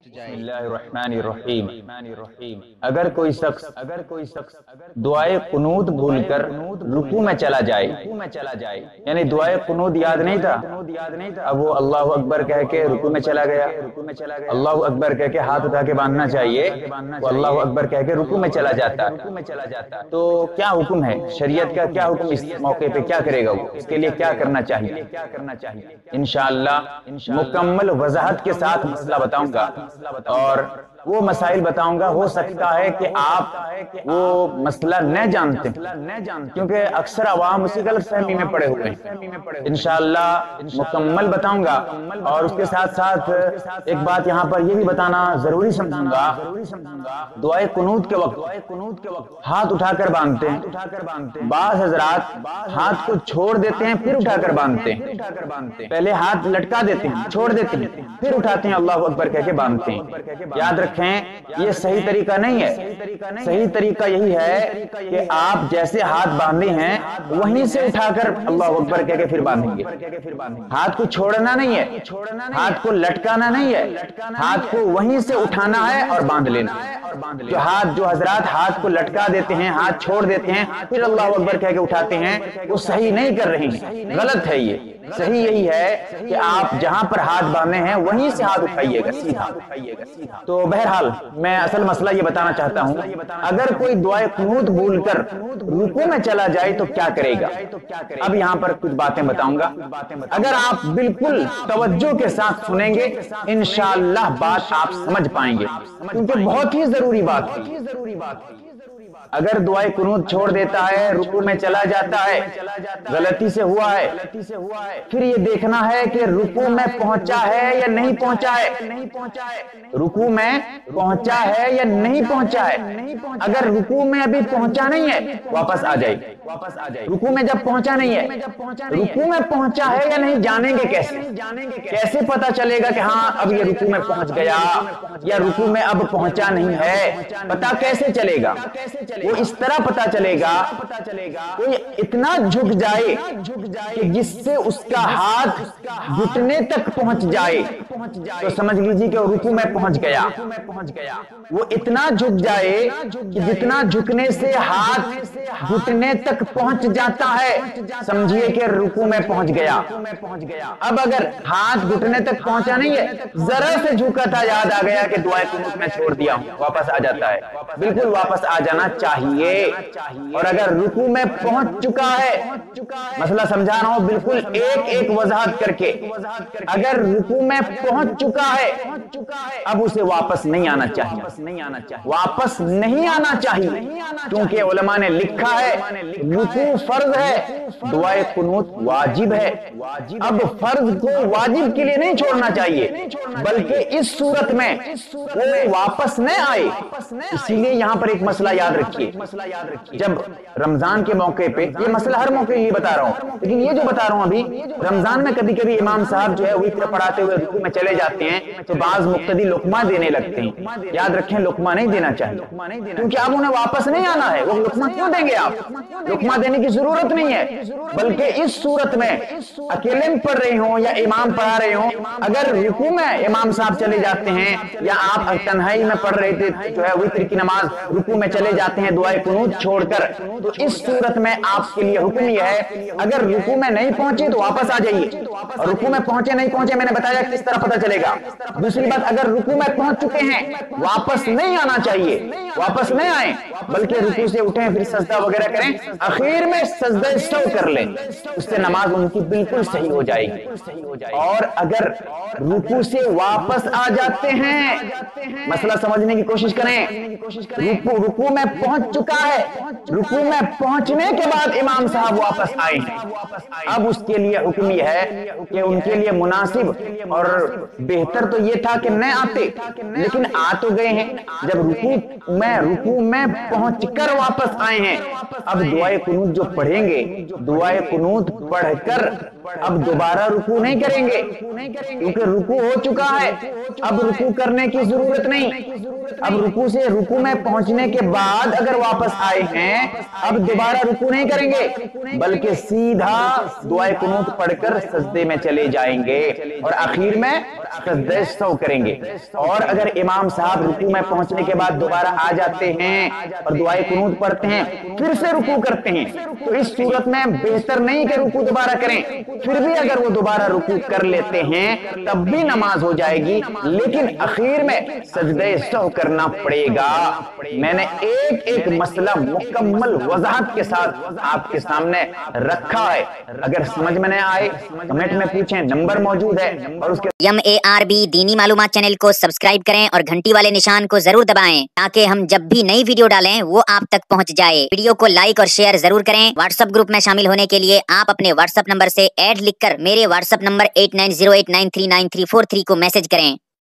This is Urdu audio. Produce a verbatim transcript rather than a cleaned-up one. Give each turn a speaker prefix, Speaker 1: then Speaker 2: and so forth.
Speaker 1: بسم اللہ الرحمن الرحیم۔ اگر کوئی شخص اگر کوئی شخص دعائے قنوت بھول کر رکوع میں چلا جائے یعنی دعائے قنوت یاد نہیں تھا، اب وہ اللہ اکبر کہہ کے رکوع میں چلا گیا، اللہ اکبر کہہ کے ہاتھ اٹھا کے باندھنا چاہیے، وہ اللہ اکبر کہہ کے رکوع میں چلا جاتا تو کیا حکم ہے شریعت کا؟ کیا حکم اس موقع پہ کیا کرے گا؟ وہ اس کے لیے کیا کرنا چاہیے؟ انشاءاللہ مکمل وضاحت کے ساتھ مسئلہ بتاؤں گا اور وہ مسائل بتاؤں گا، ہو سکتا ہے کہ آپ وہ مسئلہ نہ جانتے کیونکہ اکثر عوام اسی غلط فہمی میں پڑے ہوئے ہیں۔ انشاءاللہ مکمل بتاؤں گا اور اس کے ساتھ ساتھ ایک بات یہاں پر یہ بھی بتانا ضروری سمجھوں گا، دعائے قنوت کے وقت ہاتھ اٹھا کر باندھتے ہیں، بعض حضرات ہاتھ کو چھوڑ دیتے ہیں پھر اٹھا کر باندھتے ہیں، پہلے ہاتھ لٹکا دیتے ہیں چھوڑ دیتے ہیں پھر اٹھاتے ہیں اللہ اکبر کہہ کے باندھتے ہیں۔ یاد رکھیں یہ صحیح طریقہ نہیں ہے، صحیح طریقہ یہی ہے کہ آپ جیسے ہاتھ باندھے ہیں وہیں سے اٹھا کر اللہ اکبر کہہ کے پھر باندھیں گے۔ ہاتھ کو چھوڑنا نہیں ہے، ہاتھ کو لٹکانا نہیں ہے، ہاتھ کو وہیں سے اٹھانا ہے اور باندھ لینا ہے۔ جو ہاتھ جو حضرات ہاتھ کو لٹکا دیتے ہیں، ہاتھ چھوڑ دیتے ہیں پھر اللہ اکبر کہہ کے اٹھاتے ہیں، وہ صحیح نہیں کر رہے ہیں، غلط ہے۔ یہ صحیح یہی ہے کہ آپ جہاں پر ہاتھ باندھے ہیں وہیں سے ہاتھ اٹھائیے گا سیدھا۔ تو بہرحال میں اصل مسئلہ یہ بتانا چاہتا ہوں، اگر کوئی دعائے قنوت بھول کر رکوع میں چلا جائے تو کیا کرے گا؟ اب یہاں پر کچھ باتیں بتاؤں گا، اگر آپ بالکل توجہ کے ساتھ سنیں گے انشاءاللہ بات آپ سمجھ پائیں گے کیونکہ بہت ہی ضروری بات ہے۔ اگر دعائے قنوت چھوڑ دیتا ہے رکوع میں چلا جاتا ہے، غلطی سے ہوا ہے، پھر یہ دیکھنا ہے کہ رکوع میں پہنچا ہے یا نہیں پہنچا ہے، رکوع میں پہنچا ہے یا نہیں پہنچا ہے۔ اگر رکوع میں ابھی پہنچا نہیں ہے واپس آ جائے، رکوع میں جب پہنچا نہیں ہے، رکوع میں پہنچا ہے یا نہیں جانیں گے کیسے؟ کیسے پتا چلے گا کہ ہاں اب یہ رکوع میں پہنچ گیا یا رکوع میں اب پہنچا نہیں ہے؟ پتا کیسے چلے گا؟ وہ اس طرح پتا چلے گا کوئی اتنا جھک جائے کہ جس سے اس کا ہاتھ گھٹنے تک پہنچ جائے تو سمجھ لیجیے کہ رکوع میں پہنچ گیا۔ وہ اتنا جھک جائے کہ جتنا جھکنے سے ہاتھ گھٹنے تک پہنچ جاتا ہے سمجھیے کہ رکوع میں پہنچ گیا۔ اب اگر ہاتھ گھٹنے تک پہنچا نہیں ہے، ذرا سے جھکا تھا یاد آ گیا کہ دعائے قنوت میں چھوڑ دیا ہوں، واپس آ جاتا ہے، بالکل واپس آ جانا چاہیے۔ اور اگر رکوع میں پہنچ چکا ہے، مسئلہ سمجھا رہا ہوں بالکل ایک ایک وضاحت کر کے، اگر رکوع میں پہنچ چکا ہے اب اسے واپس نہیں آنا چاہیے، واپس نہیں آنا چاہیے کیونکہ علماء نے لکھا ہے رکوع فرض ہے، دعائے قنوت واجب ہے۔ اب فرض کو واجب کے لیے نہیں چھوڑنا چاہیے بلکہ اس صورت میں وہ واپس نہ آئے۔ اسی لیے یہاں پر ایک مسئلہ یاد رکھیے، جب رمضان کے موقع پہ، یہ مسئلہ ہر موقع یہ بتا رہا ہوں لیکن یہ جو بتا رہا ہوں ابھی، رمضان میں کبھی کبھی امام صاحب جو ہے وتر پڑھاتے ہوئے رکوع میں چلے جاتے ہیں تو بعض مقتدی لقمہ دینے لگتے ہیں۔ یاد رکھیں لقمہ نہیں دینا چاہیے کیونکہ اب انہیں واپس نہیں آنا ہے، وہ لقمہ کیوں دیں گے آپ؟ لقمہ دینے کی ضرورت نہیں ہے بلکہ اس صورت میں اکیلے میں پڑھ رہے ہوں یا امام پڑھا رہے ہوں، اگر رکوع میں امام صاحب چلے جاتے ہیں یا آپ تنہائی میں پڑھ رہے تھے جو ہے وتر کی نماز، رکوع میں چلے جاتے ہیں دعائے قنوت چھوڑ کر، تو اس صورت میں آپ کے لیے حکم یہ ہے اگر رکوع میں نہیں پہنچے تو واپس آ جائیے، اور رکوع میں پہنچے نہیں پہنچے میں نے بتایا کس طرح پتہ چلے گا۔ دوسری بات، اگر رکوع میں پہنچ چکے ہیں واپس نہیں آنا چاہیے، واپس نہیں آئیں بلکہ رکوع سے اٹھیں پھر سجدہ وغیرہ کریں، اخیر میں سجدہ سہو کر لیں، اس سے نماز ان کی بالکل صحیح ہو جائے گی۔ اور اگر رکوع سے واپس آ جاتے ہیں، مسئلہ سمجھنے کی کوشش کریں، رکوع رکوع میں پہنچ چکا ہے، رکوع میں پہنچنے کے بعد امام صاحب واپس آئے ہیں، اب اس کے لیے حکم یہ ہے کہ ان کے لیے مناسب اور بہتر تو یہ تھا کہ نہ آتے لیکن آ تو گئے ہیں، جب رکوع میں رکوع میں پہنچ کر واپس آئے ہیں اب دعائے قنوت جو پڑھیں گے، دعائے قنوت پڑھ کر اب دوبارہ رکوع نہیں کریں گے کیونکہ رکوع ہو چکا ہے، اب رکوع کرنے کی ضرورت نہیں۔ اب رکوع سے رکوع میں پہنچنے کے بعد اگر واپس آئے ہیں اب دوبارہ رکوع نہیں کریں گے بلکہ سیدھا دعائے قنوت پڑھ کر سجدے میں چلے جائیں گے اور آخر میں سجدہ سہو کریں گے۔ اور اگر امام صاحب رکوع میں پہنچنے کے بعد دوبارہ آ جاتے ہیں اور دعائے قنوت پڑھتے ہیں پھر سے رکوع کرتے ہیں تو اس صورت میں بہتر نہیں کہ رکوع دوبارہ کریں، پھر بھی اگر وہ دوبارہ رکوع کر لیتے ہیں تب بھی نماز ہو جائے گی، لیکن اخیر میں سجدہ سہو کرنا پڑے گا۔ میں نے ایک ایک مسئلہ مکمل وضاحت کے ساتھ آپ کے سامنے رکھا ہے، اگر سمجھ میں نہ آئے کمنٹ میں پوچھیں، نمبر موجود ہے۔ اور اس کے
Speaker 2: ایم اے آر بی دینی معلومات چینل کو سبسکرائب کریں اور گھنٹی والے نشان کو ضرور دبائیں تاکہ ہم جب بھی نئی ویڈیو ڈالیں وہ آپ تک پہنچ جائے۔ ویڈیو کو لائک اور شیئر ضرور کریں۔ واٹس ایپ گروپ میں شامل ہونے کے لیے آپ اپنے واٹس ایپ نمبر سے ایڈ لکھ کر میرے WhatsApp number eight nine zero eight nine three nine three four three کو میسج کریں۔